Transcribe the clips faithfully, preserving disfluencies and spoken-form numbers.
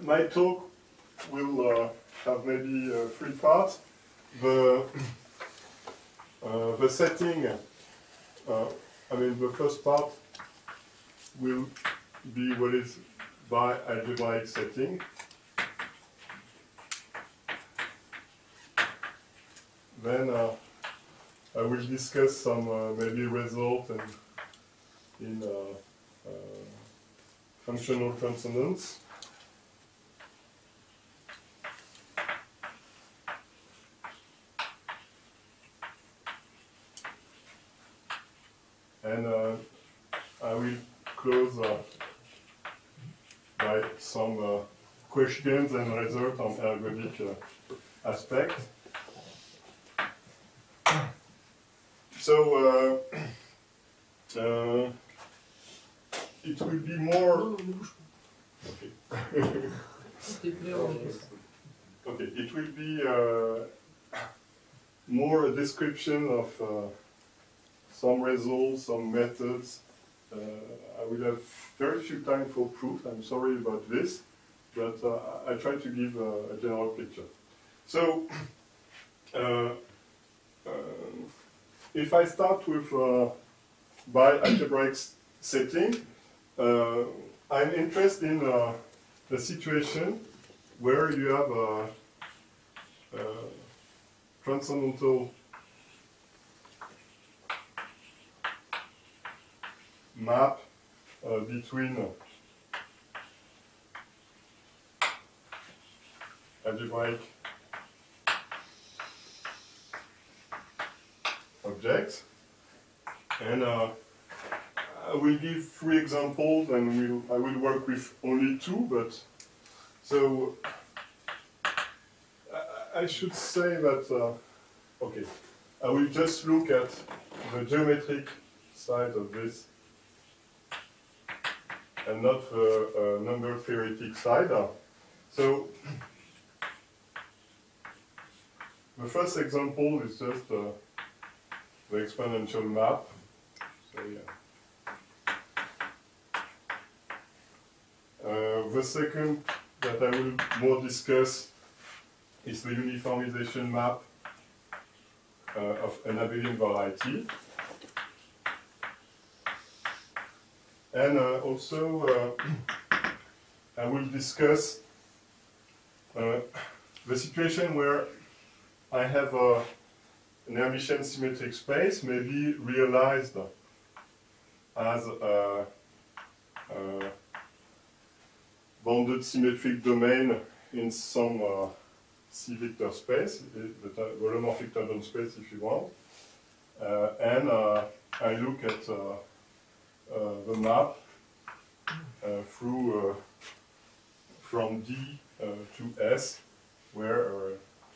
my talk will uh, have maybe uh, three parts. The, uh, the setting, uh, I mean, the first part will be what is by algebraic setting. Then uh, I will discuss some uh, maybe result and in uh, uh, functional transcendence. And uh, I will close uh, by some uh, questions and results on ergodic uh, aspect. So uh, uh, it will be more. Okay. Okay. It will be uh, more a description of uh, some results, some methods. Uh, I will have very few time for proof. I'm sorry about this, but uh, I try to give a, a general picture. So. Uh, uh, If I start with uh, by algebraic setting, uh, I'm interested in uh, the situation where you have a, a transcendental map uh, between uh, algebraic objects, and uh, I will give three examples, and we'll, I will work with only two. But so I, I should say that uh, okay, I will just look at the geometric side of this, and not the uh, number theoretic side. Uh, so the first example is just uh, the exponential map. So yeah. Uh, the second that I will more discuss is the uniformization map uh, of an abelian variety. And uh, also uh, I will discuss uh, the situation where I have a an Hermitian symmetric space may be realized as a, a bounded symmetric domain in some uh, C-vector space, the holomorphic tangent space if you want. Uh, and uh, I look at uh, uh, the map uh, through uh, from D uh, to S, where uh,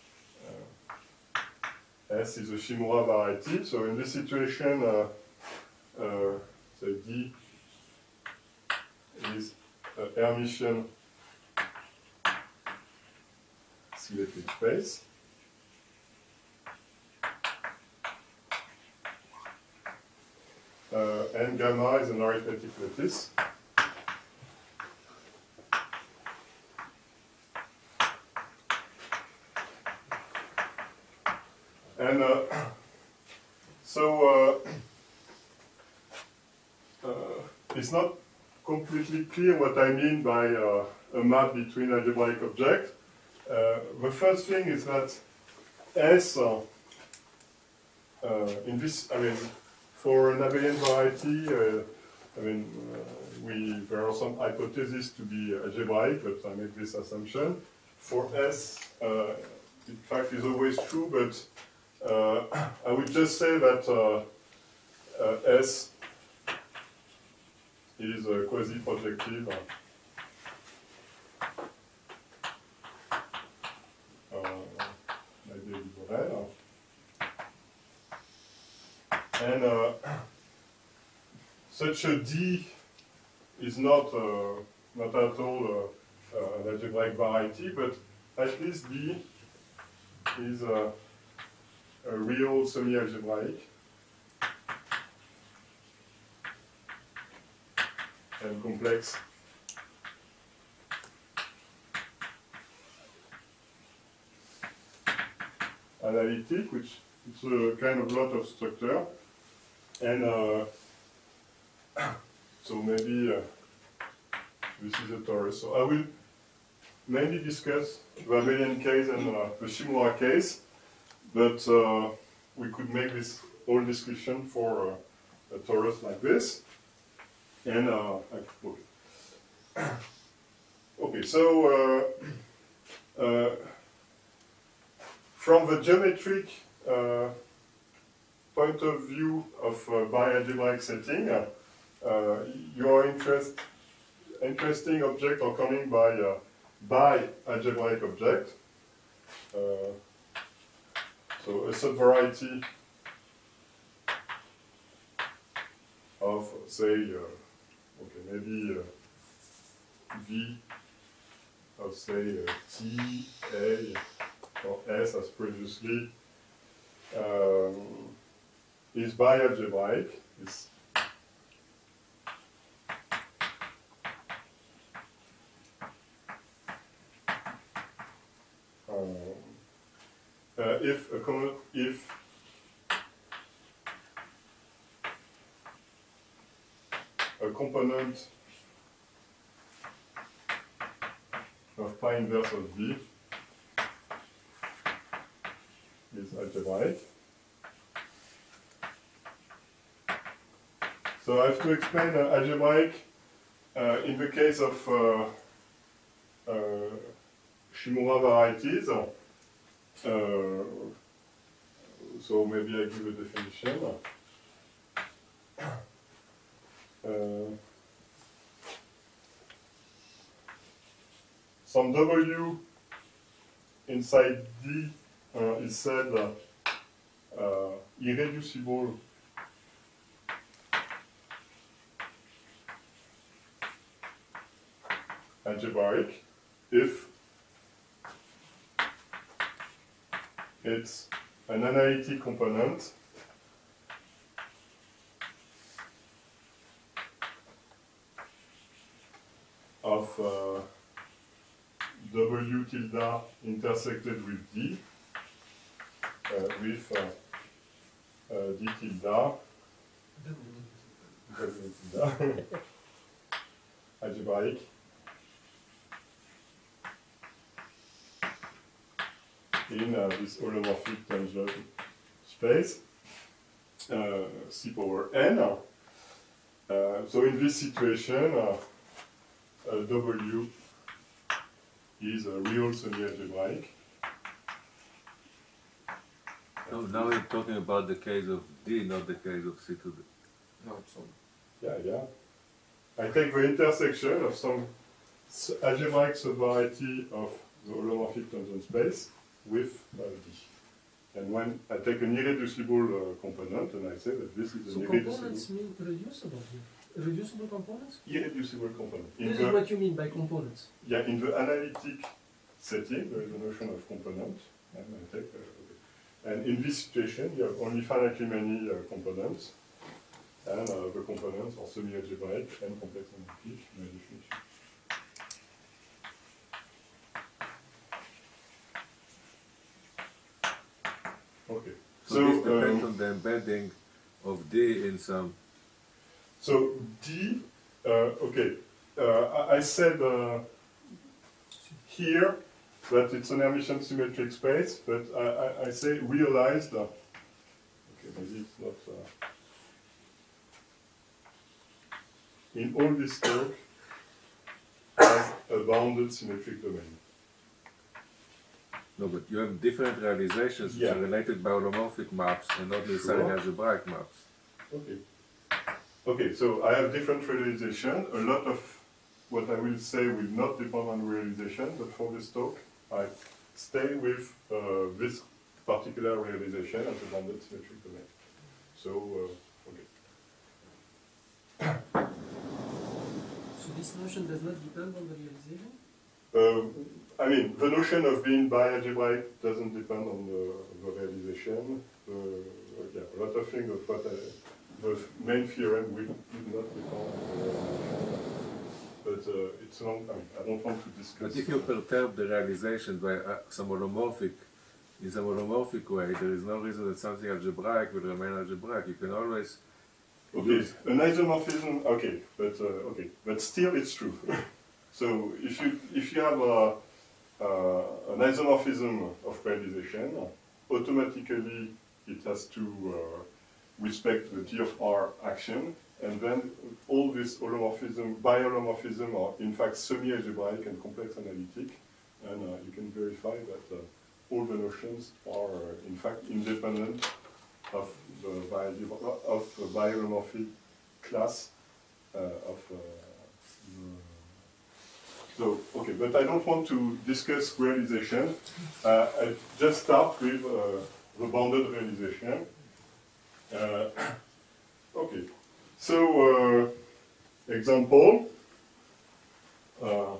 S is a Shimura variety. So in this situation, uh, uh, say D is a Hermitian symmetric space. Uh, and gamma is an arithmetic lattice. And uh, so uh, uh, it's not completely clear what I mean by uh, a map between algebraic objects. Uh, the first thing is that S, uh, uh, in this, I mean, for an abelian variety, uh, I mean, uh, we there are some hypotheses to be algebraic, but I make this assumption. For S, uh, in fact, is always true, but Uh, I would just say that uh, uh, S is uh, quasi-projective. Uh, maybe a Liborel. And uh, such a D is not, uh, not at all uh, uh, an algebraic variety, but at least D is uh, a real semi-algebraic and complex analytic, which is a kind of lot of structure. And uh, so maybe uh, this is a torus. So I will mainly discuss the abelian case and uh, the Shimura case, but uh, we could make this whole discussion for uh, a torus like this. And uh, okay. Okay, so uh, uh, from the geometric uh, point of view of uh, bialgebraic setting, uh, uh, your interest, interesting objects are coming by uh, bialgebraic object. Uh, so a subvariety of, say, uh, okay, maybe uh, V of, say, uh, T, A, or S as previously, um, is bialgebraic. Is um, uh, if a common, if a component of pi inverse of V is algebraic. So I have to explain uh, algebraic uh, in the case of uh, uh, Shimura varieties. Uh, so maybe I give a definition. Uh, some W inside D uh, is said uh, uh, irreducible algebraic if it's an analytic component of uh, W tilde intersected with D, uh, with uh, uh, D tilde, W tilde, algebraic, in uh, this holomorphic tangent space, uh, C power n. Uh, so in this situation, uh, uh, W is a real semi-algebraic. So now we're talking about the case of D, not the case of C to D. No, it's on. Yeah, yeah. I take the intersection of some algebraic subvariety of the holomorphic tangent space with uh, D. And when I take an irreducible uh, component and I say that this is So an components irreducible, mean reducible here. Reducible components? irreducible component. In This the, is what you mean by components. yeah, in the analytic setting, there is a notion of component. And, I take, uh, okay. And in this situation, you have only finitely many uh, components. And uh, the components are semi-algebraic and complex analytic by definition. Okay. So, So, this depends um, on the embedding of D in some. So D, uh, okay, uh, I, I said uh, here that it's an Hermitian symmetric space, but I, I, I say realized, uh, okay, maybe it's not, uh, in all this talk has a bounded symmetric domain. No, but you have different realizations which Yeah. are related by holomorphic maps and not necessarily Sure. algebraic maps. Okay. Okay, so I have different realization. A lot of what I will say will not depend on realization, but for this talk, I stay with uh, this particular realization as a bounded symmetric domain. So, uh, okay. So this notion does not depend on the realization? Uh, I mean, the notion of being bialgebraic doesn't depend on the, the realization. Uh, yeah, a lot of things of what I, the main theorem will, will not depend on the realization. But uh, it's long, I mean, I don't want to discuss. But if you perturb the realization by uh, some holomorphic in some holomorphic way, there is no reason that something algebraic will remain algebraic. You can always Okay, use an isomorphism. Okay, but uh, okay, but still it's true. So if you if you have a, uh, an isomorphism of realization, automatically it has to uh, respect the G of R action, and then all this holomorphism, biholomorphism are in fact semi-algebraic and complex analytic, and uh, you can verify that uh, all the notions are uh, in fact independent of the bi- of the biholomorphic class uh, of. Uh, so okay, but I don't want to discuss realization. Uh, I just start with uh, the bounded realization. Uh, okay, so uh, example. Uh,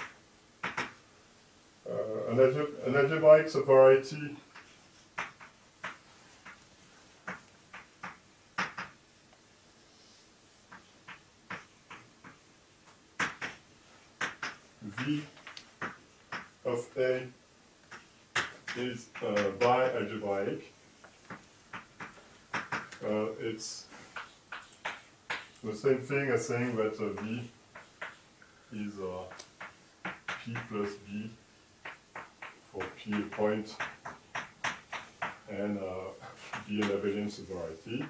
uh, an, alge an algebraic separability V of A is uh, bi-algebraic. Uh, it's the same thing as saying that uh, V is uh, P plus B for P a point and uh, B an abelian separability.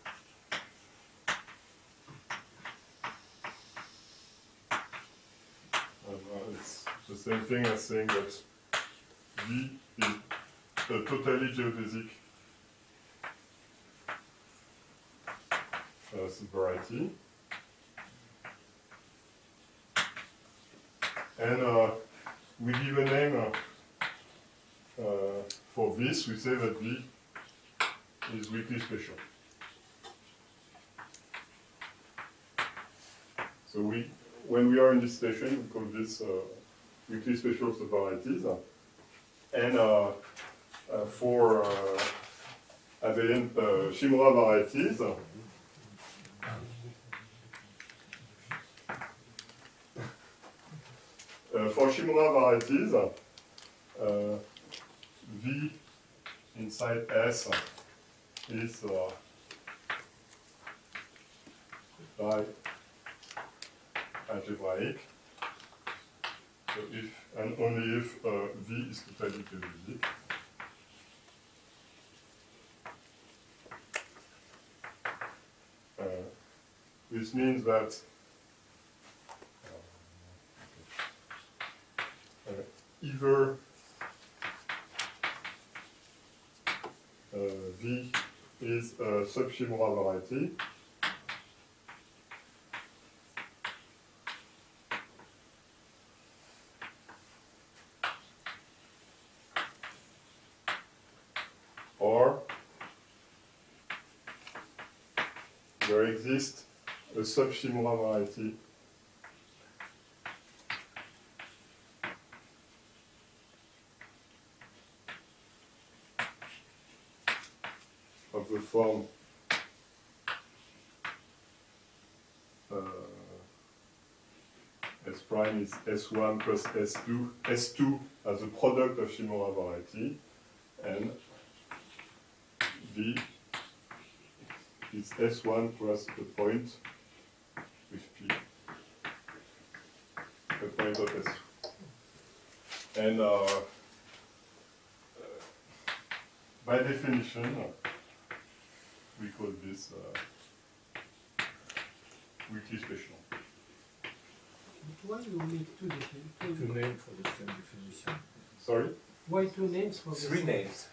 And, uh, it's the same thing as saying that V is a totally geodesic uh, separability. And uh, we give a name uh, uh, for this. We say that V is weakly special. So we, when we are in this station, we call this uh, weakly special separabilities. And uh, uh, for uh, abelian uh, Shimura varieties, Uh, for Shimura varieties, uh, V inside S is uh, by algebraic. So if and only if uh, V is totally geodesic. Uh, this means that Uh, either uh, V is a sub-Shimura variety, or there exists a sub-Shimura variety of the form uh, S prime is S one plus S two, S two as a product of Shimura variety, and V is S one plus a point with P, a point of S. And uh, by definition, we call this uh, weakly special. But why you make two different? Two names for the same definition. Sorry? Why two names for the Three same? names.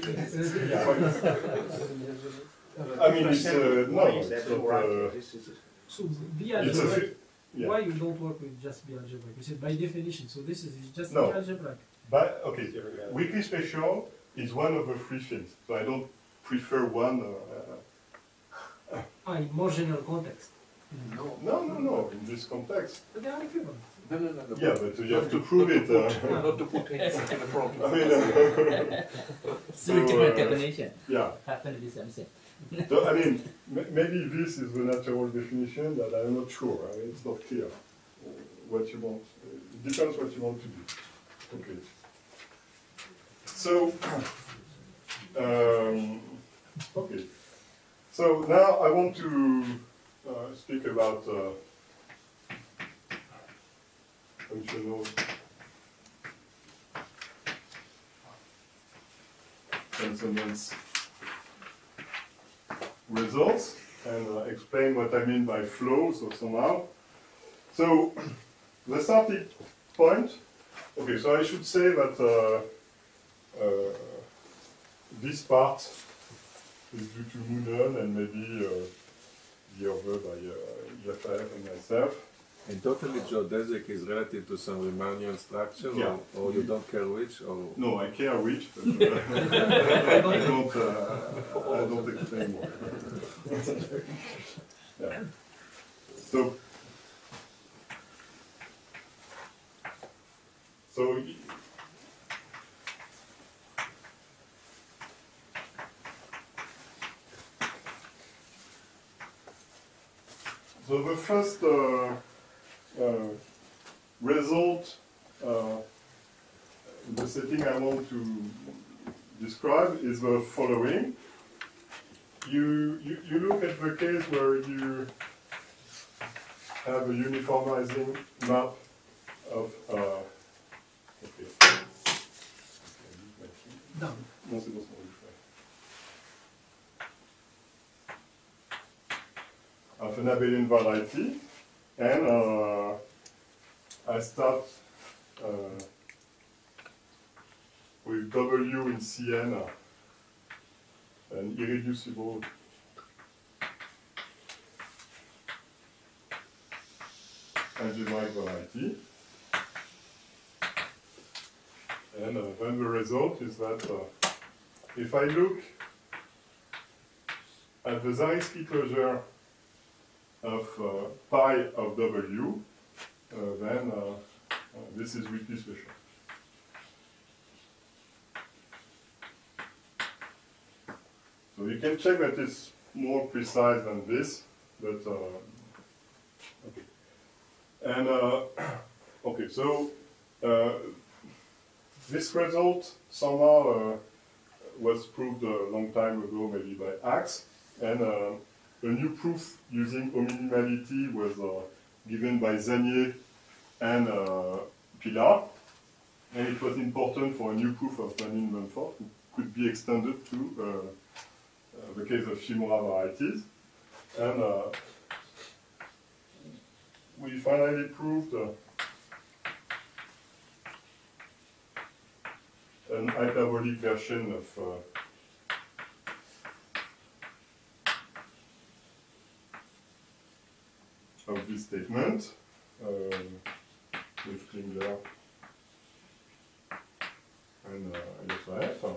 I mean, it's, uh, no, it's That's not, right. uh, This is So B it's a, algebraic. fi- yeah. Why you don't work with just B algebraic? You said by definition. So this is just No. B algebraic. But, okay, weakly special is one of the three things, so I don't prefer one. Uh, Ah, in more general context. no. no, no, no, in this context. But they are equivalent. No, no, no, no. Yeah, but you have to prove it. Uh, Not to put things in the front. I mean, uh, Three different uh, definitions yeah. happen to be same thing. So, I mean, m maybe this is the natural definition, but I'm not sure. I mean, it's not clear what you want. It depends what you want to do. Okay. So, um, okay. So now I want to uh, speak about uh, functional consonance results and uh, explain what I mean by flow, so somehow. So, the starting point, okay, so I should say that uh, uh, this part is due to Moonon and maybe uh, the other by uh, Jafar and myself. And totally geodesic is relative to some Riemannian structure, Yeah. or, or you don't care which, or No, I care which, but uh, I don't, uh, I don't explain more. Yeah. So, so y- so the first uh, uh, result, uh, the setting I want to describe is the following. You, you, you look at the case where you have a uniformizing map of, uh, okay. Down. Non, c'est bon, c'est bon, je fais. Of an abelian variety, and uh, I start uh, with W in C N, uh, an irreducible algebraic variety. And uh, then the result is that uh, if I look at the Zariski closure of uh, pi of W, uh, then uh, uh, this is weakly special. So you can check that it's more precise than this, but uh, okay. And uh, okay, so uh, this result somehow uh, was proved a long time ago, maybe by Axe, and uh, a new proof using hominimality was uh, given by Zanier and uh, Pilar, and it was important for a new proof of Manin-Mumford, who could be extended to uh, uh, the case of Shimura varieties. And uh, we finally proved uh, an hyperbolic version of uh, of this statement um, with Klingler and uh, F A F.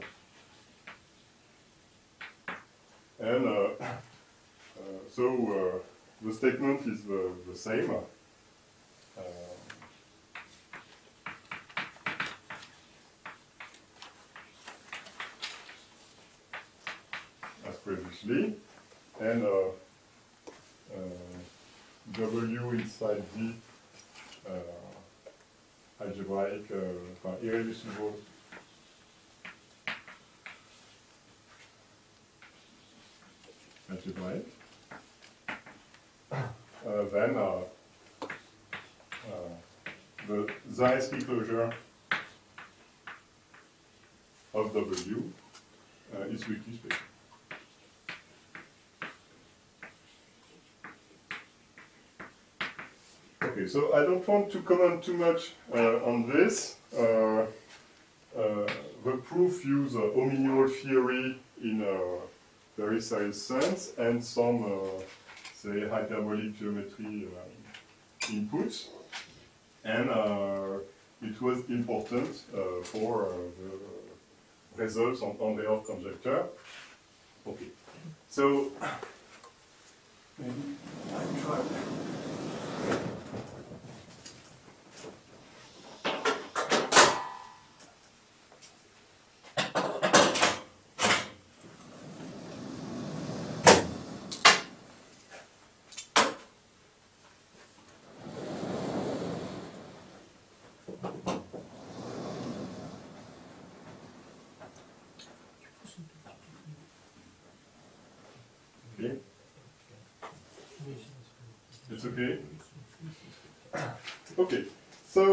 And uh, uh, so uh, the statement is the, the same. Uh, as previously, and uh, uh, W inside D uh, algebraic, uh, enfin, irreducible algebraic. Uh, then uh, uh, the Zariski closure of W uh, is weakly special. Okay, so I don't want to comment too much uh, on this. Uh, uh, the proof uses uh, hominual theory in a very serious sense and some, uh, say, hyperbolic geometry uh, inputs. And uh, it was important uh, for uh, the results on Andreas conjecture. Okay, so maybe I try. It's okay? Okay, so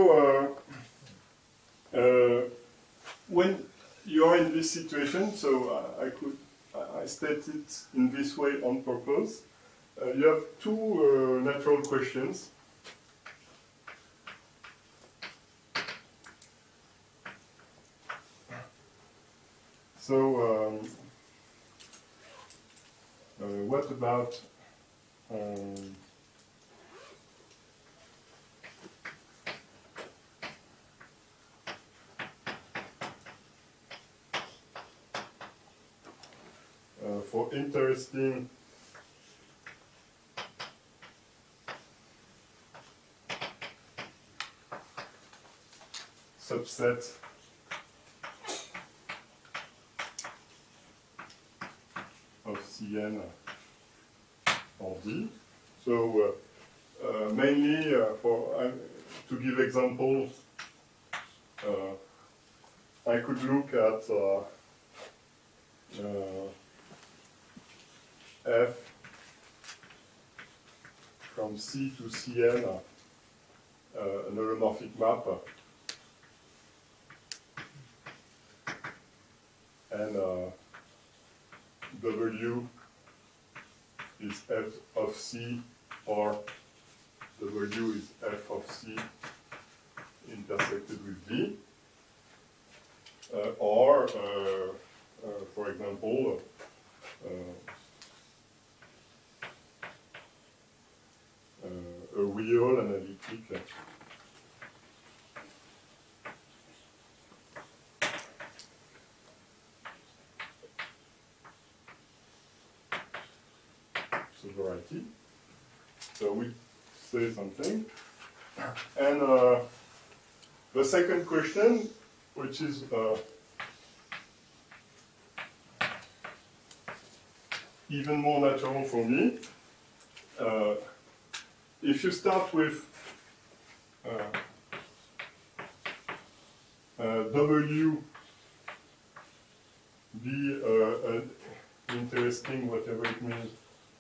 uh, uh, when you are in this situation, so I, I could I state it in this way on purpose. Uh, you have two uh, natural questions. So, um, uh, what about um, uh, for interesting subset of C N or D. So uh, uh, mainly uh, for uh, to give examples, uh, I could look at uh, uh, F from C to C N, uh, an holomorphic map, and uh, W is F of C, or W is F of C intersected with D, uh, or, uh, uh, for example, uh, uh, a real analytic variety. So we say something. And uh, the second question, which is uh, even more natural for me, uh, if you start with uh, uh, W be uh, an interesting, whatever it means,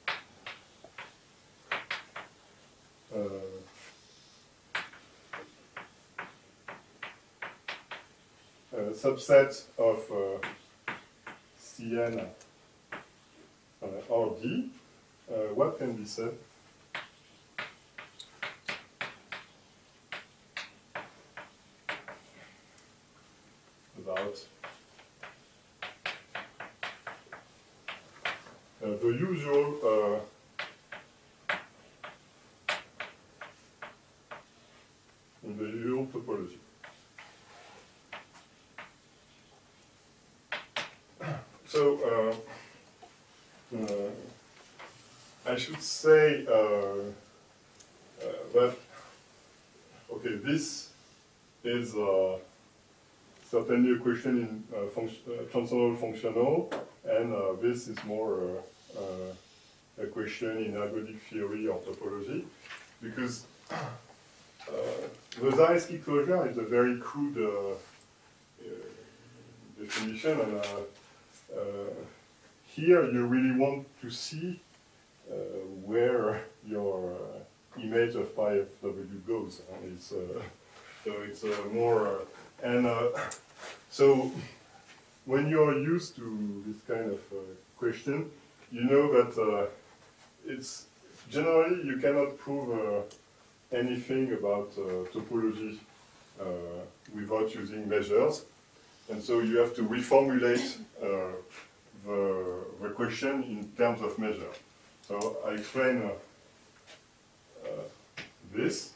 Uh, a subset of uh, C N uh, or D, uh, what can be said? About uh, the usual uh, in the usual topology. So, uh, uh, I should say uh, uh, that, okay, this is uh, certainly a question in uh, function, uh, transcendental functional, and uh, this is more uh, uh, a question in ergodic theory or topology, because Uh, the Zariski closure is a very crude uh, uh, definition, and uh, uh, here you really want to see uh, where your uh, image of pi F W goes. Uh, it's, uh, so it's uh, more, uh, and uh, so when you are used to this kind of uh, question, you know that uh, it's generally you cannot prove uh, anything about uh, topology uh, without using measures. And so you have to reformulate uh, the, the question in terms of measure. So I explain uh, uh, this.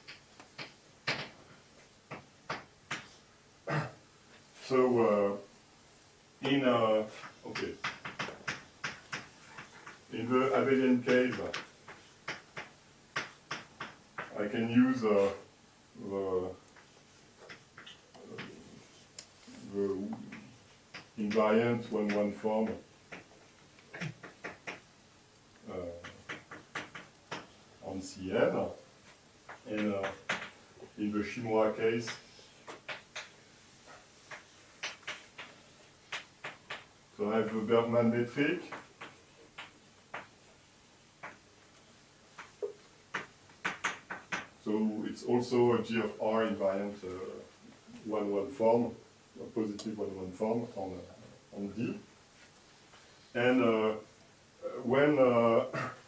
So uh, in, uh, okay, in the abelian case, I can use uh, the, the invariant one-one form uh, on C N, and uh, in the Shimura case, so I have the Bergman metric, So it's also a G of R invariant uh, one one form, a positive one one form on, uh, on D. And uh, when, uh,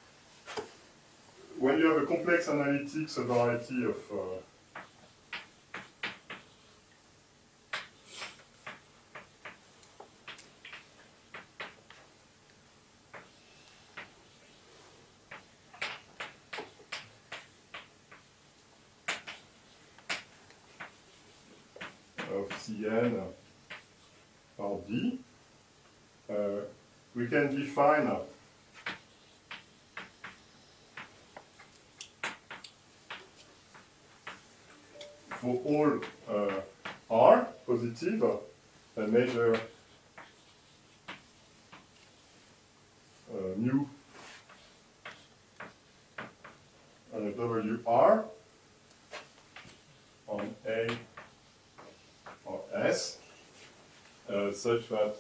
when you have a complex analytics, a variety of uh, of Cn or D, uh, we can define uh, for all uh, R positive uh, a measure uh, mu and a W R on A or S, uh, such that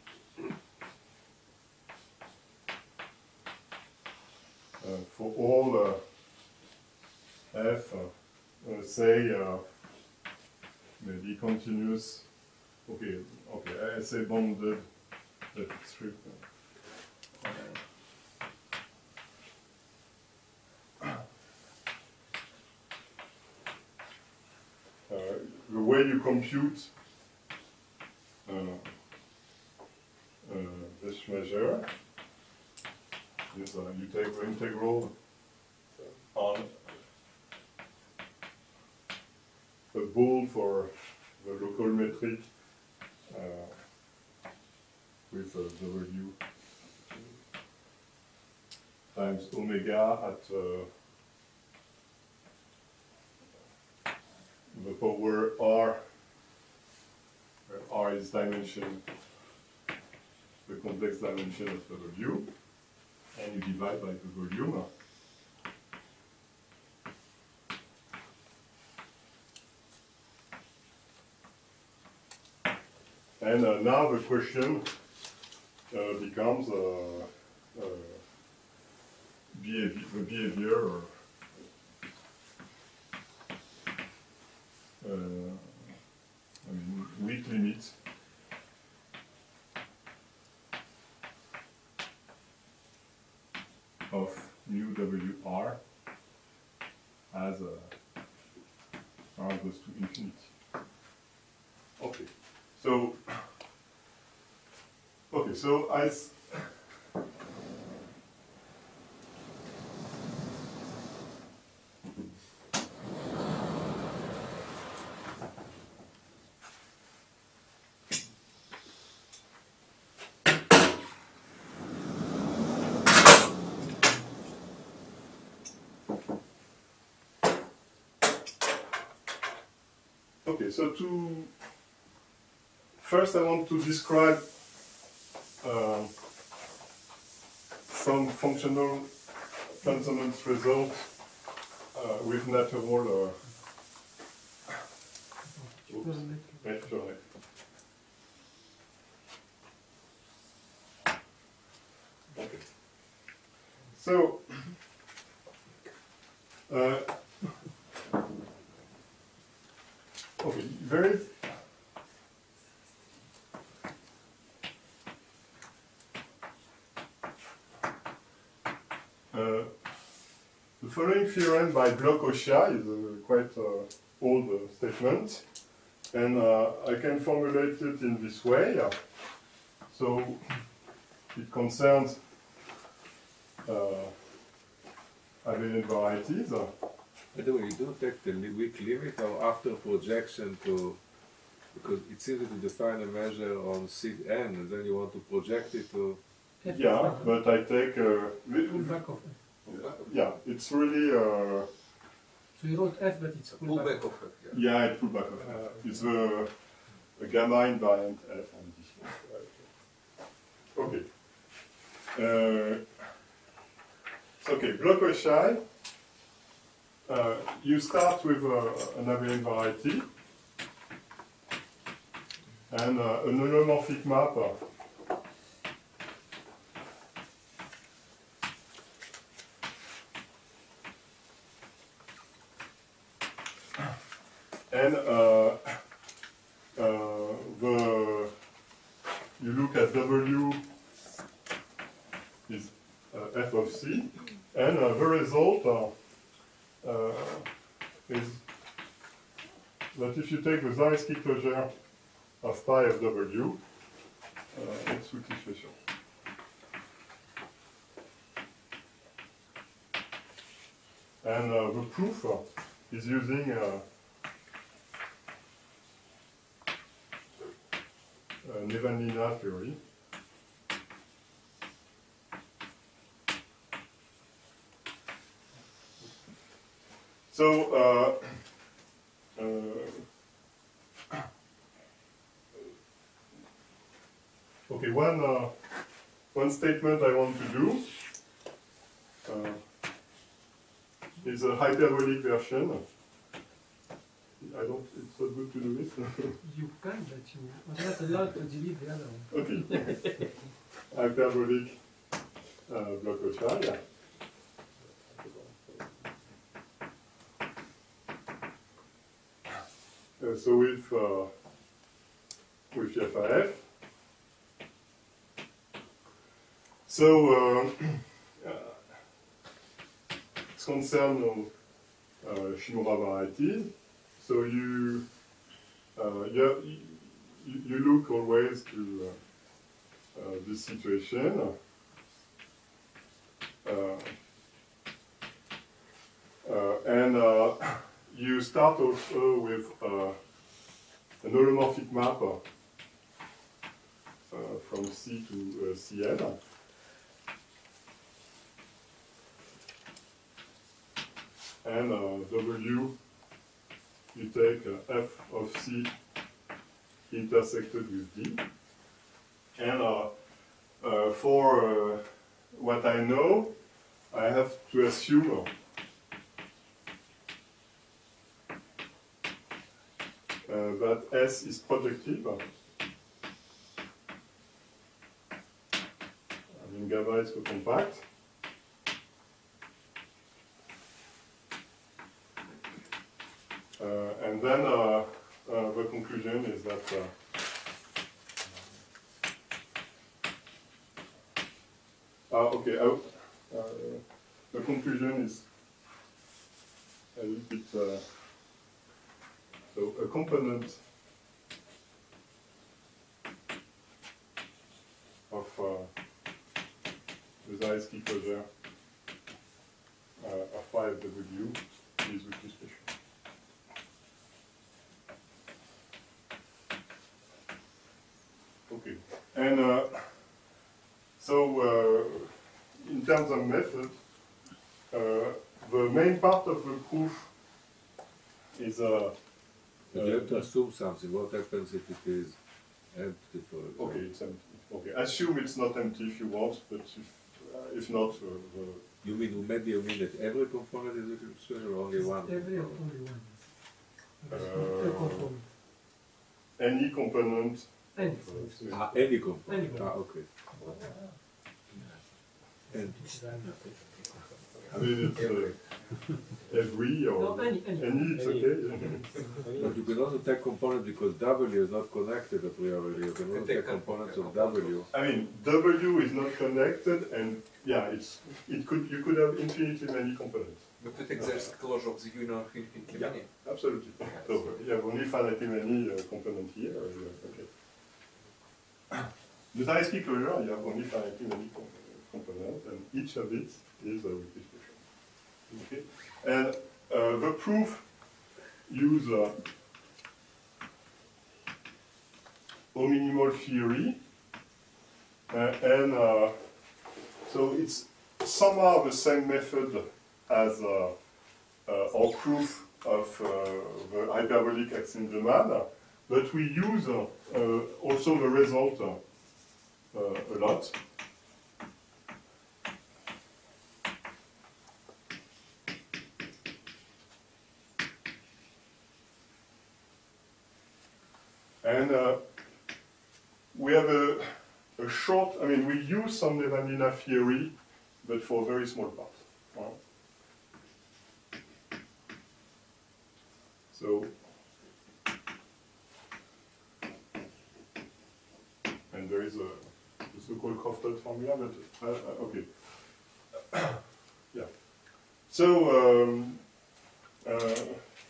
uh, for all uh, F, uh, uh, say uh, maybe continuous, okay, okay, I say bounded, that strip. Uh, Uh, the way you compute uh, uh, this measure is uh, you take the integral on a ball for the local metric uh, with uh, W times omega at uh, the power R, where R is dimension, the complex dimension of the volume, and you divide by the volume. And uh, now the question uh, becomes uh, uh, behavior, the behavior or Uh, I mean, weak limit of mu W R as uh, R goes to infinity. Okay, so okay, so as Okay, so to first I want to describe uh, some functional transcendence results uh, with natural uh, oops, natural. Okay. So uh, okay, very uh, the following theorem by Bloch-Oshia is a quite uh, old uh, statement, and uh, I can formulate it in this way. Uh, so it concerns uh, abelian varieties. Uh, By the way, you do take the li- weak limit or after projection to, because it's easy to define a measure on C n and then you want to project it to. F yeah, of but I take uh, full back of F. yeah, it's really uh, So you wrote F, but it's full back. Pullback of it, yeah. yeah, it's full back of F. It's the, the gamma invariant F on D. Okay. Uh, okay, Bloch-Oshia. Uh, you start with uh, an abelian variety and uh, an holomorphic map uh, and uh, uh, the you look at W is uh, f of c, and uh, the result uh, uh, is that if you take the Zariski closure of pi of W, uh, it's Wilke special. And uh, the proof uh, is using uh, uh, Nevanlina theory. So, uh, uh, okay, one, uh, one statement I want to do uh, is a hyperbolic version. I don't, it's not good to do this. You can, but you are not allowed to delete the other one. Okay. Hyperbolic uh, block Rothschild. Uh, so with uh, with F I F. So uh, uh, it's concerned on uh, Shimura varieties. So you uh, you, you you look always to uh, uh, this situation. Uh, uh, and uh, you start also with uh, an holomorphic map uh, uh, from C to uh, C N. And uh, W, you take uh, F of C intersected with D. And uh, uh, for uh, what I know, I have to assume Uh, that S is projective. I mean, gamma is co-compact. Uh, and then uh, uh, the conclusion is that uh, uh, okay, uh, uh, the conclusion is a little bit uh, so a component of uh, the Zariski closure uh, of phi of W is Wilke special. Okay, and uh, so uh, in terms of method, uh, the main part of the proof is uh, But you have to assume something. What happens if it is empty, for example? okay, it's empty. Okay, assume it's not empty if you want, but if, uh, if not, uh, the, You mean maybe you mean that every component is Wilke special or only one? Every or only one. There's Uh, not a component. any component. Any. uh, Ah, any component. Any Ah, okay. And I mean, it's uh, every or No, any, any. any, it's okay. but you can also take components because W is not connected a priori. You can also take components of W. I mean, W is not connected, and yeah, it's it could you could have infinitely many components. But you think there's closure of the union infinitely many? Absolutely. So you have only finitely many uh, components here. Uh, okay. The Zariski closure, you have only finitely many com components, and each of it is a Wilke special. Okay. And uh, the proof use uh, O-minimal theory, uh, and uh, so it's somehow the same method as uh, uh, our proof of uh, the hyperbolic Axin-Zeeman, but we use uh, uh, also the result uh, uh, a lot. And uh, we have a, a short, I mean, we use some Nevanlina theory, but for very small parts. Right? So, and there is a the so-called Crofton formula, but uh, uh, okay. Yeah. So, um, uh,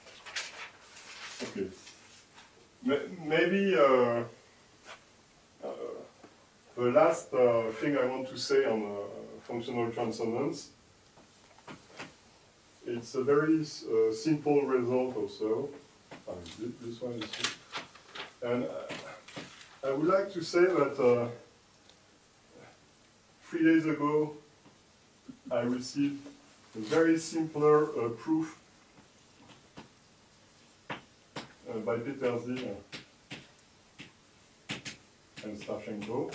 okay. M- maybe uh, uh, the last uh, thing I want to say on uh, functional transcendence, it's a very uh, simple result also. I mean, this one is, and uh, I would like to say that uh, three days ago I received a very simpler uh, proof uh, by Peter Zinn and Starchenko.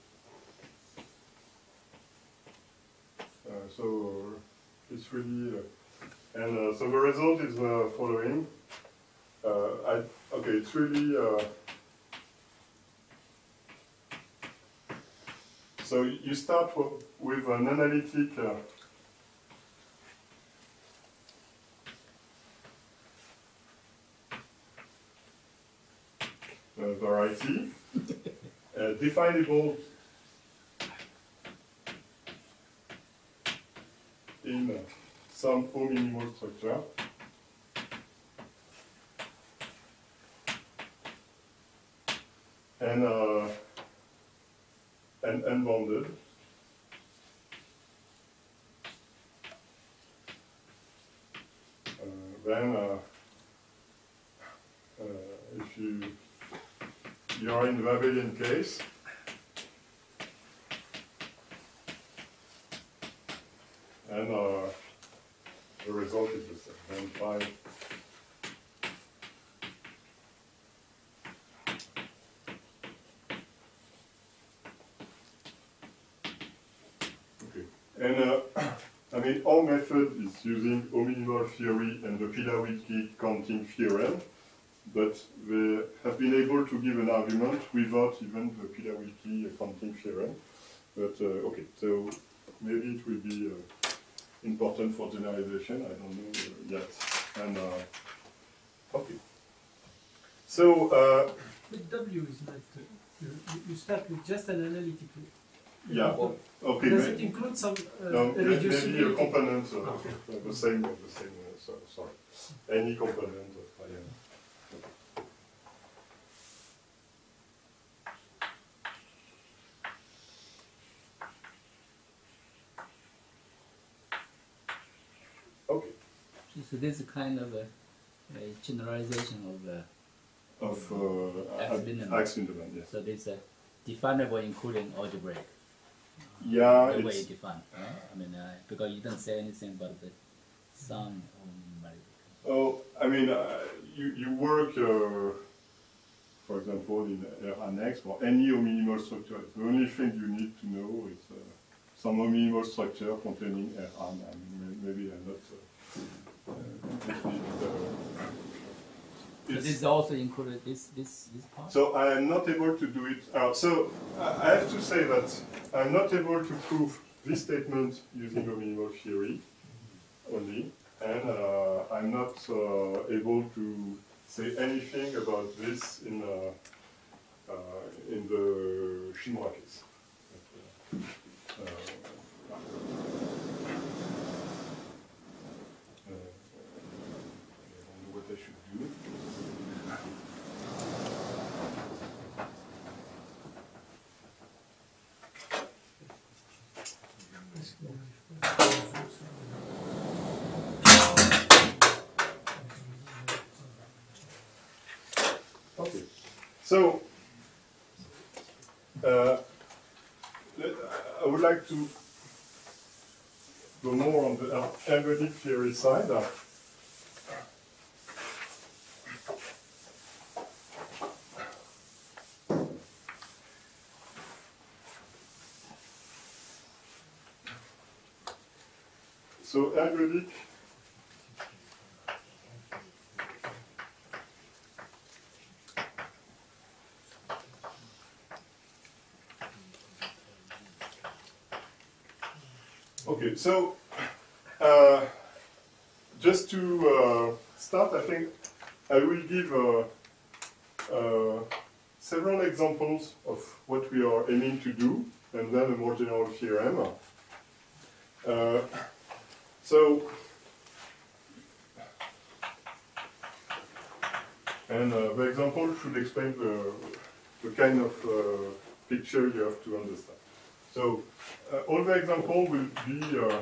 Uh, so it's really, uh, and uh, so the result is uh, following. Uh, I, okay, it's really, uh, so you start w- with an analytic uh, uh, variety, uh, definable in uh, some O-minimal structure. And, uh, and unbounded. Uh, then, uh, uh, if you you are in the Wabelian case, and uh, the result is the same. Then five. And uh, I mean, our method is using O-minimal theory and the Pila-Whittley counting theorem, but they have been able to give an argument without even the Pila-Whittley counting theorem. But uh, okay, so maybe it will be uh, important for generalization. I don't know uh, yet. And uh, okay, so uh, But W is not. Uh, you, you start with just an analytical. yeah. Okay. Does may- it include some uh, No, may- maybe a reducibility? component of Okay. of the same, of the same, uh, so, sorry, any component of I M. Okay, So this is kind of a, a generalization of the, of uh, Axe Bindemann. Axe Bindemann, yes. so this uh, definable including algebraic. Yeah, the way it's, you define, right? I mean, uh, because you don't say anything about the sum of oh, I mean, uh, you, you work, uh, for example, in R annex for any O-minimal structure. The only thing you need to know is uh, some O-minimal structure containing R. I mean, maybe I'm not uh, uh, completely, uh, So it's- this is also included this this this part. So I am not able to do it. Uh, so I I have to say that I'm not able to prove this statement using a minimal theory only, and uh, I'm not uh, able to say anything about this in uh, uh, in the Shimura case. Uh, uh, I don't know what I should do. Okay. So, uh, let- I would like to go more on the ergodic theory side. Uh, So ergodic Okay, so uh, just to uh, start, I think I will give uh, uh, several examples of what we are aiming to do, and then a more general theorem. Uh, so, and uh, the example should explain the, the kind of uh, picture you have to understand. So, uh, all the example will be uh,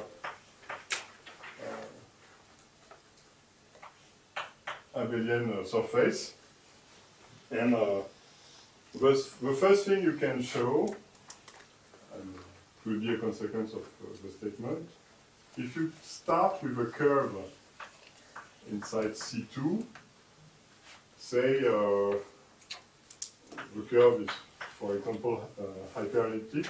uh, abelian uh, surface, and uh, the, the first thing you can show, and it will be a consequence of uh, the statement, if you start with a curve inside C two, say uh, the curve is, for example, uh, hyperelliptic,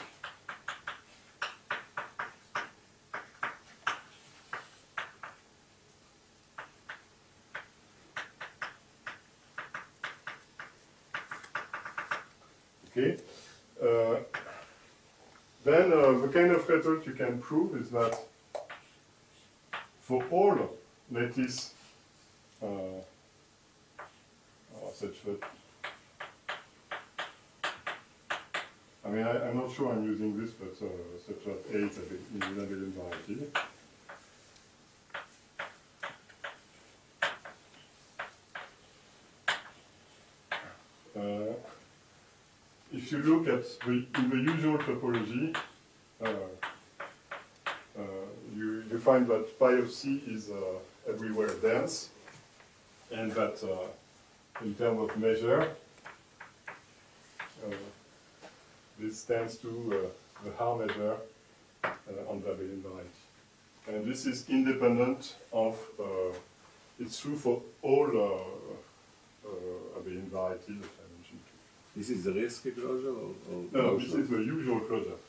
okay, uh, then uh, the kind of result you can prove is that for all lattice uh, uh, such that, I mean, I, I'm not sure I'm using this, but uh, such that A is in an abelian variety. Uh, if you look at the, in the usual topology, uh, uh, you, you find that pi of C is uh, everywhere dense, and that uh, in terms of measure, uh, this tends to uh, the Haar measure uh, on the abelian variety. And this is independent of, uh, it's true for all uh, uh, abelian varieties of dimension two. This is the risky closure or, or No, this closure? is the usual closure.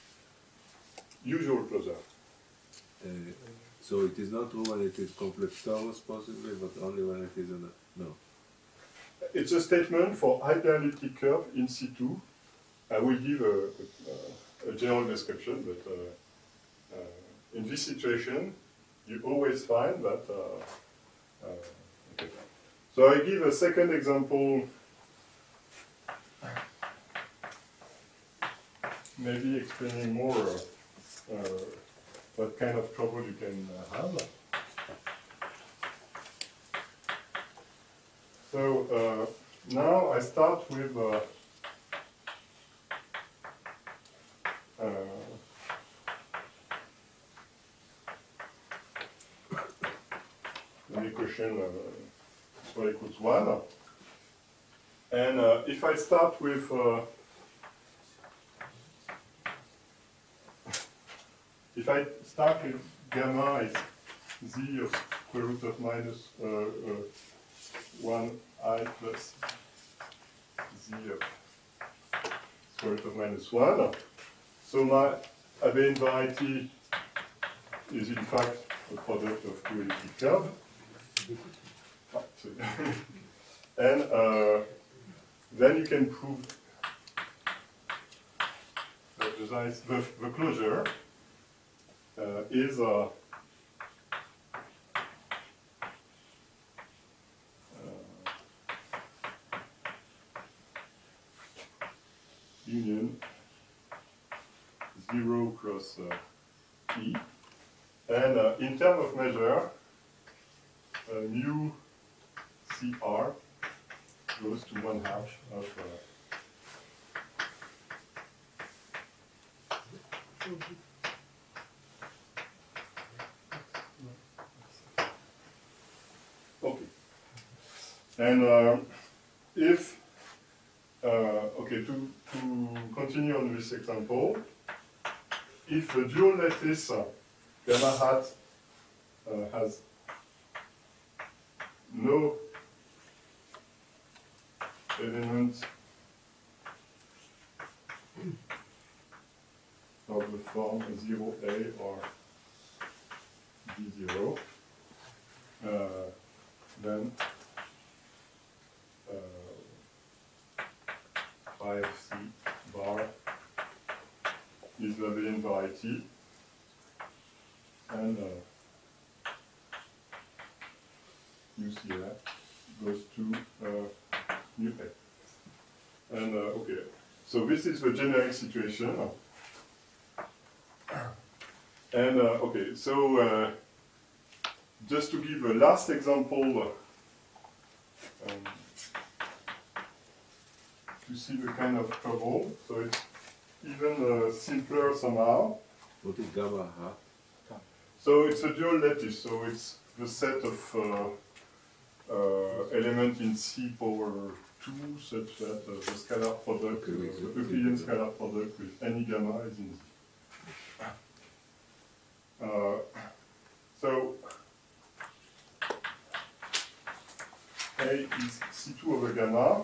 Usual closure. Uh, so it is not true when it is complex torus possibly, but only when it is in a, no. It's a statement for hyperelliptic curve in C two. I will give a, a, a general description, but uh, uh, in this situation, you always find that. Uh, uh, okay. So I give a second example, maybe explaining more uh, uh, what kind of trouble you can uh, have. So uh, now I start with uh, uh, an equation uh, x equals one. And uh, if I start with uh, if I start with gamma is z of square root of minus uh, uh, one I plus z of square root of minus one. So my abelian variety is in fact a product of two elliptic curves. Ah, sorry. And uh, then you can prove that the, the, the closure uh, is uh, union zero cross uh, E. And uh, in terms of measure, uh, mu C R goes to one half of uh, okay. And uh, if Uh, okay, to, to continue on this example, if the dual lattice uh, gamma hat uh, has no element of the form zero A or B zero, uh, then phi of C bar is the abelian variety, and uh, U C R those two uh, new x. And uh, okay, so this is the generic situation. And uh, okay, so uh, just to give a last example, uh, um, to see the kind of trouble, so it's even uh, simpler somehow. What is gamma hat? So it's a dual lattice, so it's the set of uh, uh, element in C power two such that uh, the scalar product, uh, the Euclidean scalar product with any gamma is in Z. Uh, so A is C two over gamma.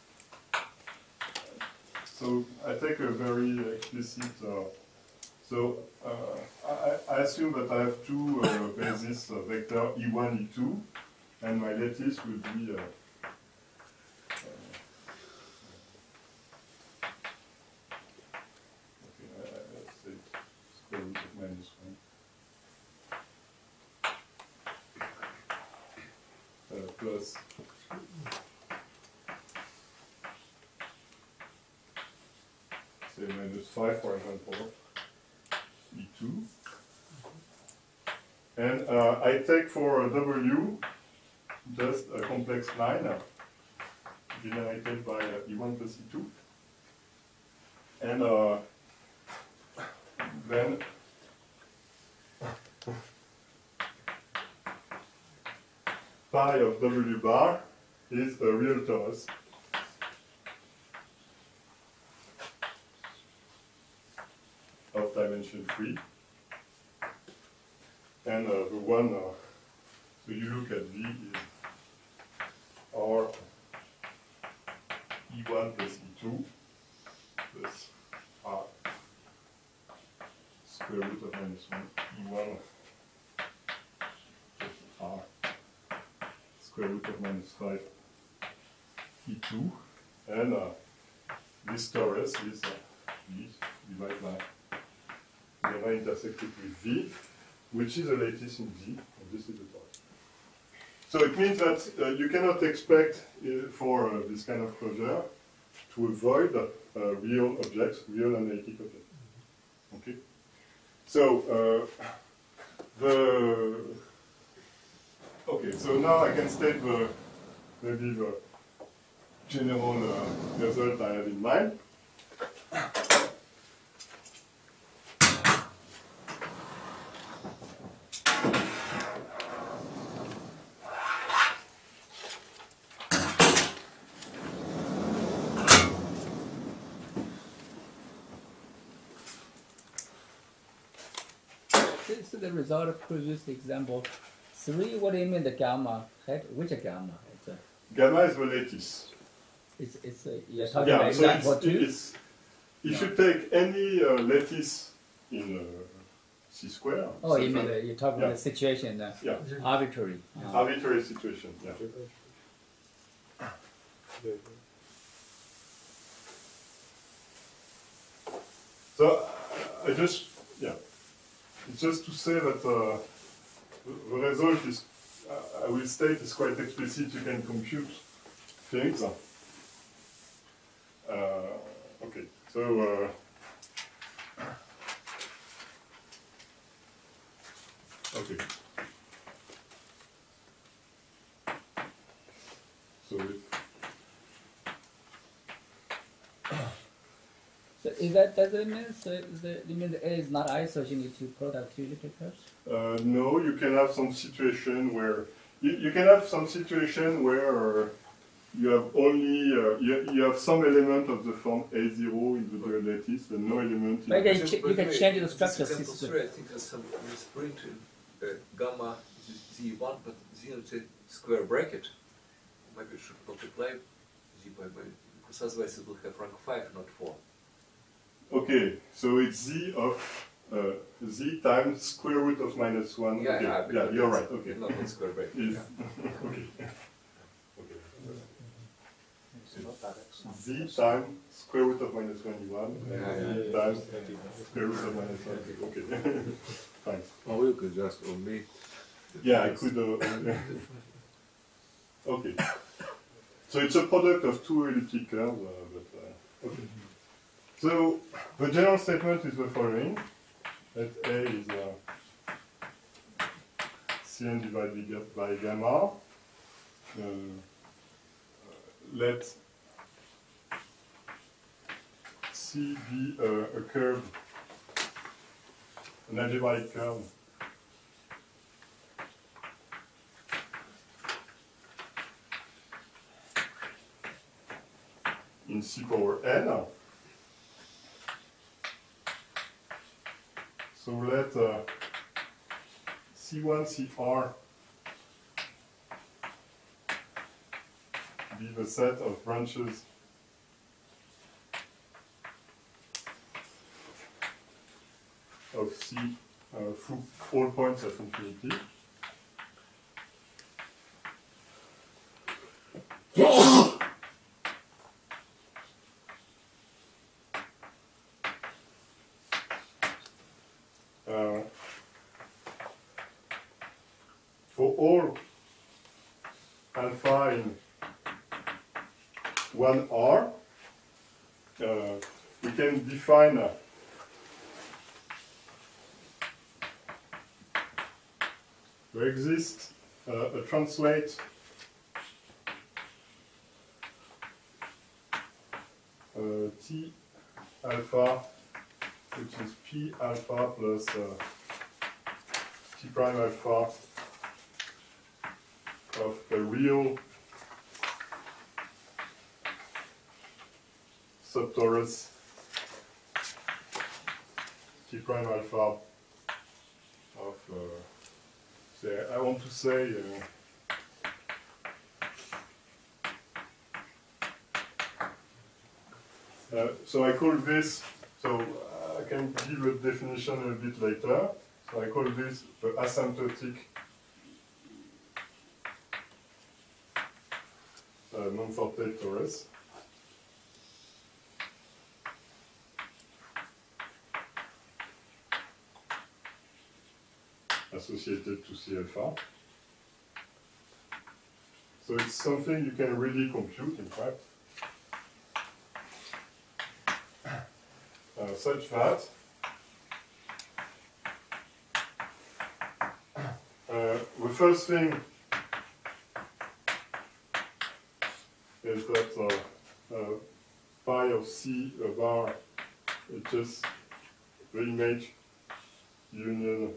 So I take a very explicit, uh, so uh, I, I assume that I have two uh, basis uh, vector E one, E two, and my lattice will be uh, square root of minus one. Uh, plus say minus five, for example, E two. And uh, I take for a W just a complex line uh, generated by uh, E one plus E two. And uh, then pi of W bar is a real torus of dimension three. And uh, the one, uh, so you look at V is R E one plus E two plus R square root of minus one E one plus R square root of minus five E two, and uh, this torus is uh, V divided by gamma intersected with V, which is a lattice in Z, and this is the torus. So it means that uh, you cannot expect uh, for uh, this kind of closure to avoid uh, real objects, real analytic objects. Okay. So uh, the okay. So now I can state the maybe the general uh, result I have in mind. So the result of previous example, three, what do you mean the gamma? Right? Which gamma? It's, a, Gamma is the lattice. it's, it's a, you're talking Yeah, about so example it's, two? it's, if you take any uh, lattice in uh, C square, Oh, such you mean that- the, you're talking yeah. about the situation, uh, yeah, arbitrary. Uh, arbitrary situation, yeah. So I just, yeah, it's just to say that uh, the the result is, uh, I will state, is quite explicit. You can compute things. Uh, okay, so uh, okay. So it, So is that, does it mean, so the, you mean the A is not isogenic to productivity curves? Uh, no, you can have some situation where you, you can have some situation where uh, you have only uh, you, you have some element of the form A zero in the dual lattice and no element in But the you can, ch- you can change the structure This example system. three, I think has some misprint in uh, gamma Z one, but Z not say square bracket. Maybe we should multiply Z by by, because otherwise it will have rank five, not four. Okay, so it's z of uh, z times square root of minus one. Yeah, okay. yeah, yeah, but you're it's right. Okay. Not, not square bracket. Is Yeah. okay. Okay. Z times square root of minus one e one and Yeah, z times square root of minus one. Okay. Thanks. Or you could just omit. the Yeah, I first. could. Uh, Okay. So it's a product of two elliptic curves, uh, but uh, okay. So the general statement is the following: that A is uh, Cn divided by gamma. Uh, let C be uh, a curve, an algebraic curve in C power n. So let uh, C one, C R be the set of branches of C uh, through all points at infinity. Uh, for all alpha in one R, uh, we can define uh, there exists uh, a translate uh, T alpha, which is P alpha plus uh, T prime alpha of a real subtorus T prime alpha of, uh, say, I want to say, uh, uh, so I call this, so I can give a definition a bit later, so I call this the asymptotic uh, non-forte torus. Associated to C alpha. So it's something you can really compute, in fact, uh, such that uh, the first thing is that uh, uh, pi of C a bar is just the image union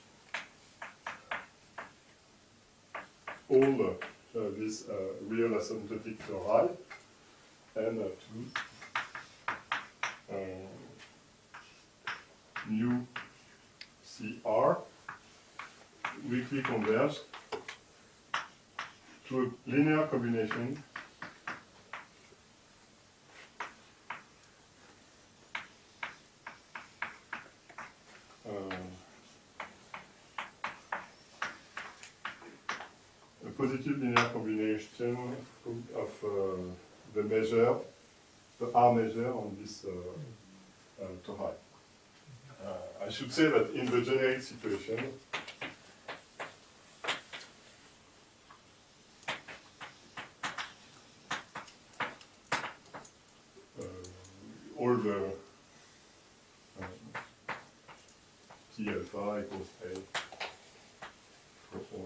all uh, uh, this uh, real asymptotic tori and uh, to uh, mu C R weakly converge to a linear combination positive linear combination of uh, the measure, the R measure on this uh, uh, tori. Uh, I should say that in the generic situation, uh, all the uh, T alpha equals A for all.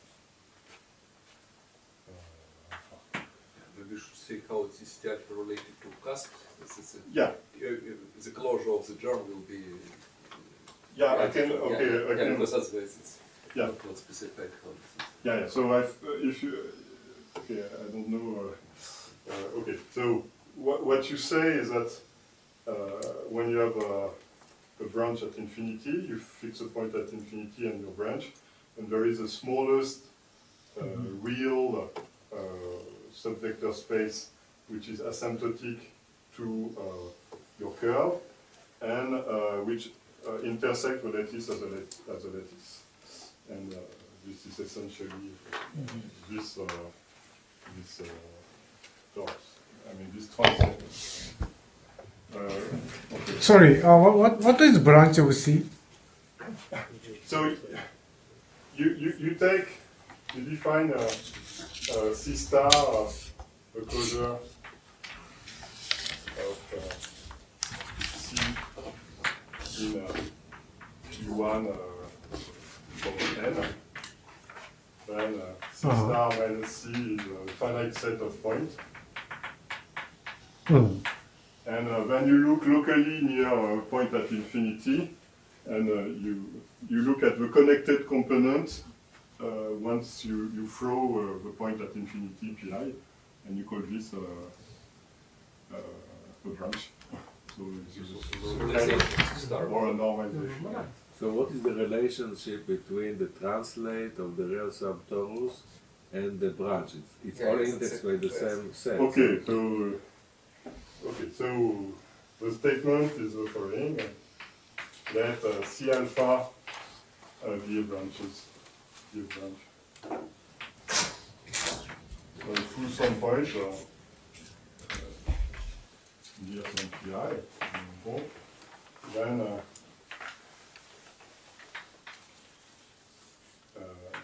We should see how it is alpha related to cusp. This is a, yeah. Uh, uh, the closure of the germ will be. Uh, yeah, right, I can. Okay, yeah, I yeah, can. because otherwise it's yeah. not, not specific. How this is. Yeah, yeah. So I've, uh, if you, okay, I don't know. Uh, uh, okay, so what what you say is that uh, when you have a, a branch at infinity, you fix a point at infinity on your branch, and there is the smallest uh, mm-hmm. real uh, subvector space which is asymptotic to uh, your curve, and uh, which uh, intersect the lattice as a, lat as a lattice. And uh, this is essentially mm-hmm. this uh, this uh, torus. I mean this translate. Uh, okay. Sorry, uh, what what is branch of C? So you you you take you define a, uh, C star, uh, the closure of uh, C in uh, P one uh, for n, then uh, C Uh-huh. star minus C is a finite set of points. Mm. And uh, then you look locally near a point at infinity, and uh, you, you look at the connected component uh, once you, you throw uh, the point at infinity pi, and you call this uh, uh, a branch. So it's just a kind of Star. or a normalization. So what is the relationship between the translate of the real subtorus and the branches? It's Yeah, all it's indexed a by the set. same set. Okay, so uh, okay, so the statement is the following: let uh, C alpha uh, be a branches, be a branch. So through some point, uh, uh, near some pi, bon, then uh, uh,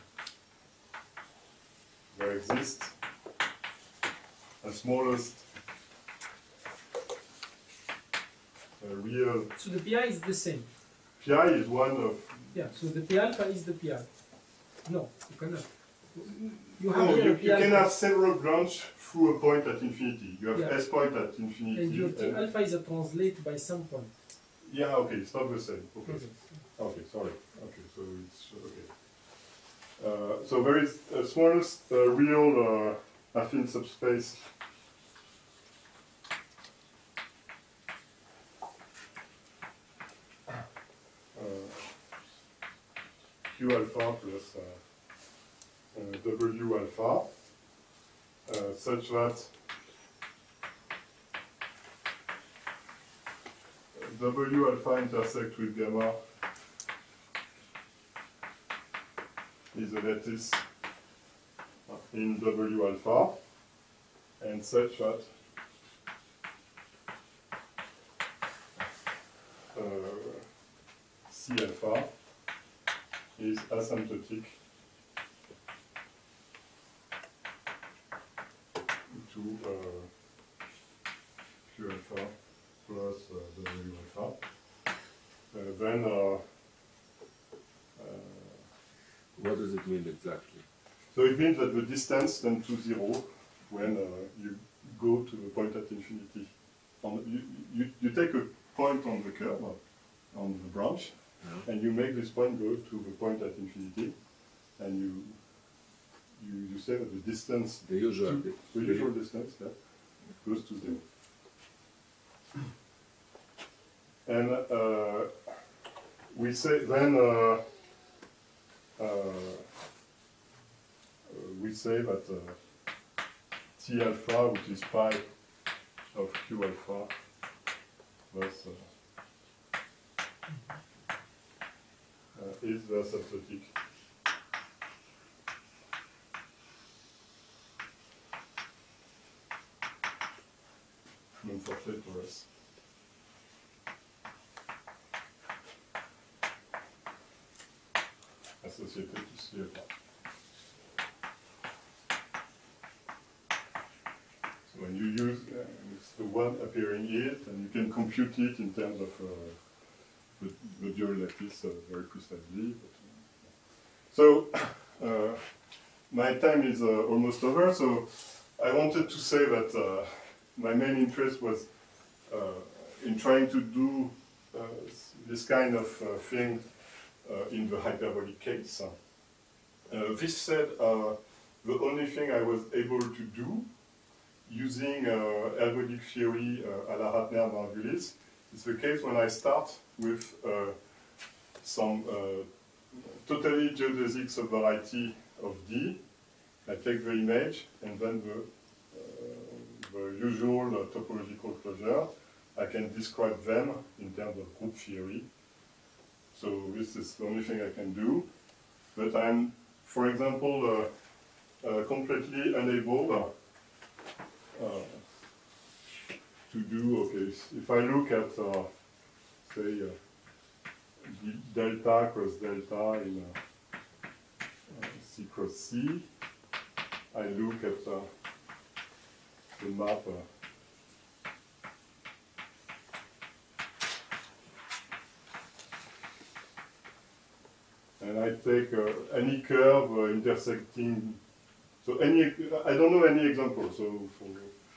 there exists a smallest uh, real So the pi is the same. pi is one of Yeah, so the p alpha is the pi. No, you cannot. You have no, here you, a p you can alpha, have several branches through a point at infinity. You have Yeah. S point at infinity. and your t and- alpha is a translate by some point. yeah, okay, it's not the same. Okay, Okay. okay, sorry. Okay, so it's okay. Uh, so there is a smallest uh, real uh, affine subspace. Uh, Q alpha plus uh, uh, W alpha, uh, such that W alpha intersect with gamma is a lattice in W alpha, and such that uh, C alpha is asymptotic to uh, Q alpha plus uh, W alpha. Uh, then uh, uh, What does it mean exactly? so it means that the distance tends to zero when uh, you go to the point at infinity. On, you, you, you take a point on the curve, uh, on the branch, Yeah. and you make this point go to the point at infinity, and you you, you say that the distance, The usual. to, the usual distance, yeah, goes to zero. And uh, we say then uh, uh, we say that uh, T alpha, which is pi of Q alpha, plus uh, uh, is the asymptotic. Non-forfait torus. Associated to C alpha. So when you use, uh, it's the one appearing here, and you can compute it in terms of uh, the, the dual lattice uh, very precisely. But, uh, so uh, my time is uh, almost over, so I wanted to say that uh, my main interest was uh, in trying to do uh, this kind of uh, thing uh, in the hyperbolic case. Uh, this said, uh, the only thing I was able to do using uh, ergodic theory uh, a la Ratner-Margulis is the case when I start with uh, some uh, totally geodesic subvariety of D. I take the image and then the, uh, the usual uh, topological closure. I can describe them in terms of group theory. So this is the only thing I can do. But I'm, for example, uh, uh, completely unable uh, uh, to do, okay, if I look at, uh, say, uh, d- delta cross delta in uh, uh, C cross C, I look at uh, the map. Uh, and I take uh, any curve uh, intersecting. So any, I don't know any example. So for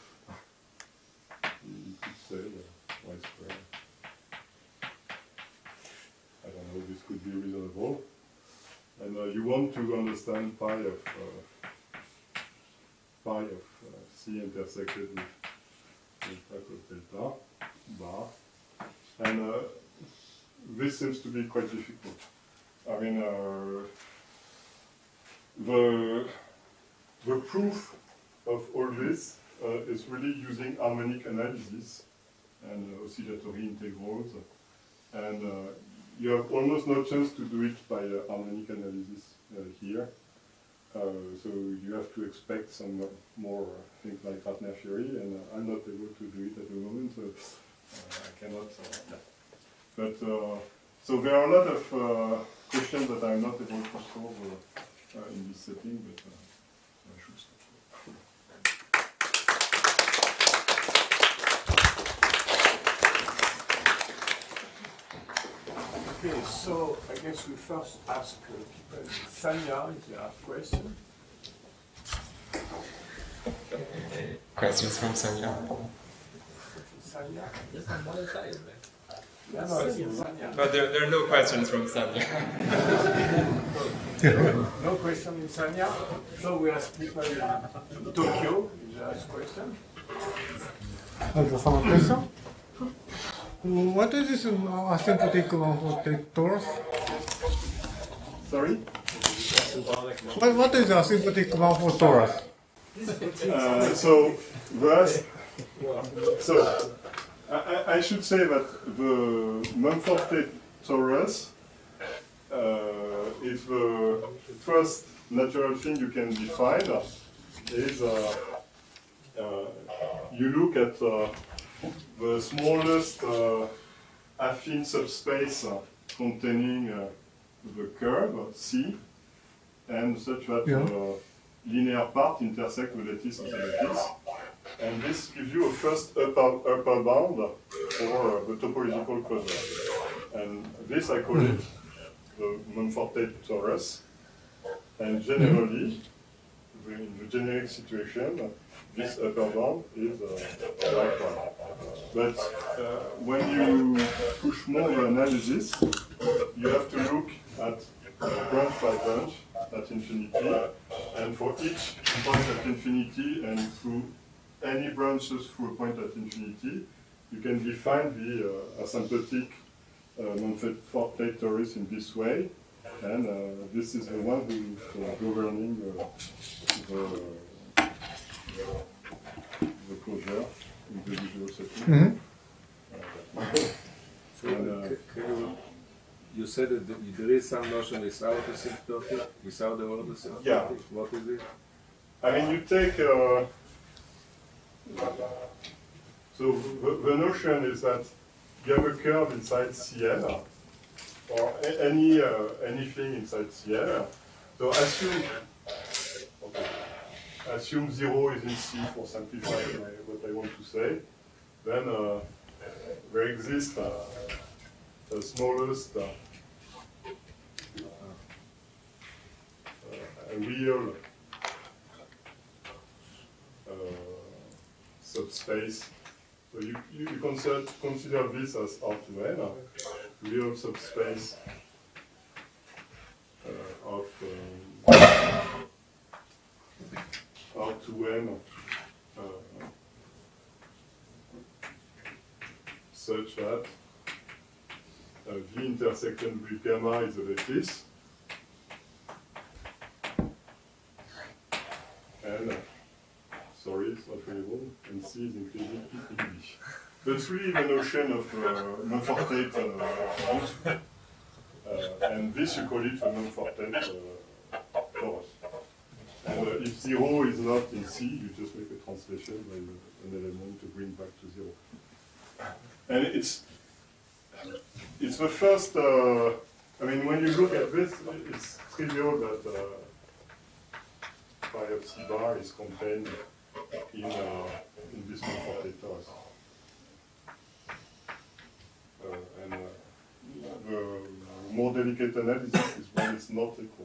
you could say uh, y square. I don't know. This could be reasonable. And uh, you want to understand pi of uh, pi of uh, c intersected with delta cos delta bar, and uh, this seems to be quite difficult. I mean, uh, the the proof of all this uh, is really using harmonic analysis and uh, oscillatory integrals, and uh, you have almost no chance to do it by uh, harmonic analysis uh, here. Uh, so you have to expect some uh, more uh, things like Ratner theory, and uh, I'm not able to do it at the moment, so uh, I cannot. Uh, but uh, so there are a lot of uh, questions that I'm not able to solve uh, uh, in this setting, but uh, I should stop. Okay, so I guess we first ask uh, people. Sanya, if you have question. Questions from Sanya? Sanya? Just on one side, man. Yeah, no, it's Sanya. But there, there are no questions from Sanya. No question in Sanya. So we ask people in Tokyo if they ask question. Also, some question? What is this uh, asymptotic one-fourth torus? Sorry? What, what is asymptotic one-fourth torus? Uh, so, thus, so I, I should say that the Mumford torus uh, is the first natural thing you can define. Is uh, uh, you look at uh, the smallest uh, affine subspace uh, containing uh, the curve C, and such that Yeah. the linear part intersect the lattice of the lattice. And this gives you a first upper, upper bound for uh, the topological closure. And this I call it the Mumford torus. And generally, the, in the generic situation, this upper bound is uh, a right one. But uh, when you push more the analysis, you have to look at branch by branch at infinity, and for each point at infinity and through any branches through a point at infinity, you can define the uh, asymptotic uh, Mumford torus in this way, and uh, this is the one who is uh, governing uh, the, the closure in the visual setting. Mm-hmm. So And, uh, c- can you, you said that th- there is some notion without asymptotic, without the word asymptotic. Yeah. What is it? I mean, you take, uh, so the, the notion is that you have a curve inside C L, or a- any, uh, anything inside C L. So assume, okay, assume zero is in C for simplifying my, what I want to say. Then uh, there exists uh, the smallest uh, uh, a real uh, subspace. So you, you, you consider, consider this as R two N, uh, real subspace uh, of um, R two N uh, such that uh, V intersection with gamma is a lattice, and uh, sorry, it's not available, and C is included in English. That's really the notion of uh, Mumford uh, uh, and this you call it the Mumford uh, torus. And uh, if zero is not in C, you just make a translation by an element to bring back to zero. And it's it's the first. Uh, I mean, when you look at this, it's trivial that uh, phi of C bar is contained in, uh, in this comfortators. Uh, and uh, the more delicate analysis is when it's not equal.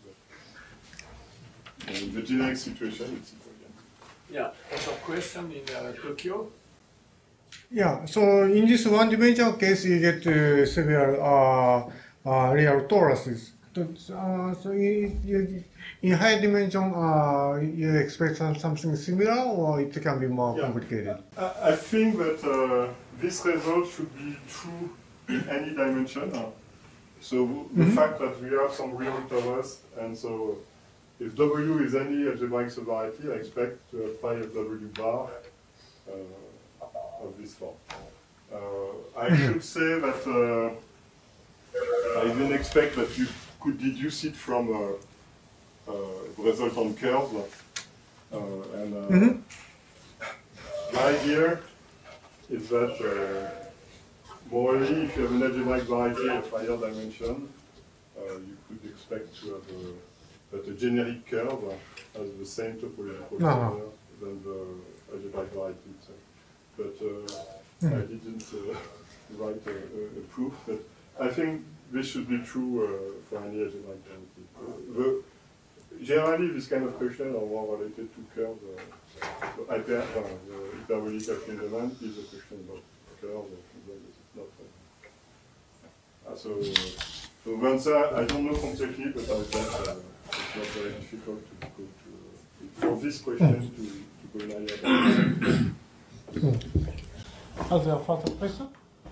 But in the generic situation, it's equal. Yeah, also question in uh, Tokyo. Yeah, so in this one-dimensional case, you get uh, several uh, uh, real toruses. Uh, so in, you, in high dimension, uh, you expect some, something similar, or it can be more Yeah. complicated? I, I think that uh, this result should be true in any dimension. Uh, so the Mhm. fact that we have some real torus, and so if W is any algebraic subvariety, I expect to have pi of W bar uh, of this form. Uh, I should say that uh, I even expect that you could deduce it from uh, uh, the result on curves. Uh, and uh, Mhm. my idea is that uh, morally, if you have an algebraic variety of higher dimension, uh, you could expect to have a, that a generic curve has the same topological Uh-huh. order than the algebraic variety itself. But uh, I didn't uh, write a, a, a proof, but I think this should be true uh, for any algebraic variety. The, generally, this kind of question are more related to curves. Uh, so hyper, uh, the hyperbolic Acklin-Demann is a question about curves. It's not. Uh, so, so the answer I don't know completely, but I bet uh, it's not very difficult to go to uh, for this question to, to go in higher. Are there further question?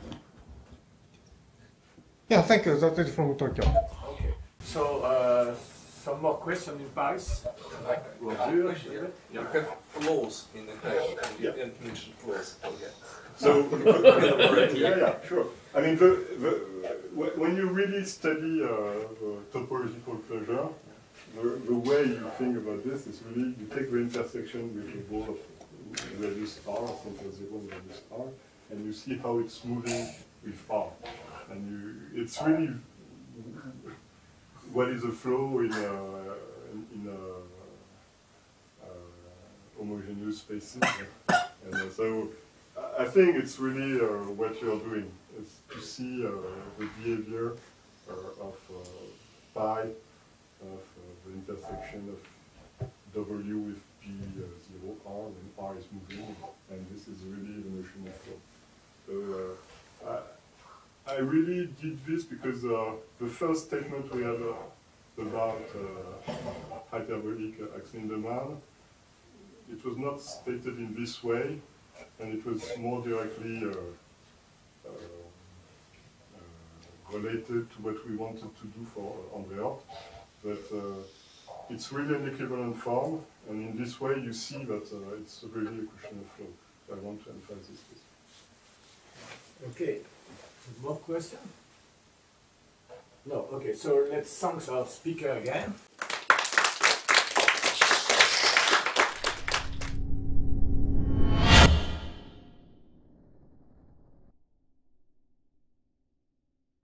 Yeah, thank you. That is from Tokyo. Okay. So uh, some more question in Paris. Like Rosure, Yeah. yeah. You have flows in the equation, and you Yeah. didn't mention flows. Oh, yeah. So, the, yeah, yeah, sure. I mean, the, the, wh- when you really study uh, the topological closure, the, the way you think about this is really you take the intersection with the ball of radius r, center zero and radius r, and you see how it's moving with r. And you, it's really what is a flow in a, in a uh, homogeneous spaces. And uh, so I think it's really uh, what you're doing, is to see uh, the behavior uh, of uh, pi, of uh, the intersection of W with P uh, zero R when R is moving, and this is really the notion of flow. So uh, I, I really did this because uh, the first statement we had uh, about uh, hyperbolic Acklin-Demann, it was not stated in this way, and it was more directly uh, uh, uh, related to what we wanted to do for uh, on the Earth. But uh, it's really an equivalent form, and in this way you see that uh, it's really a question of flow. So I want to emphasize this. Okay. More question? No. Okay. So let's thank our speaker again.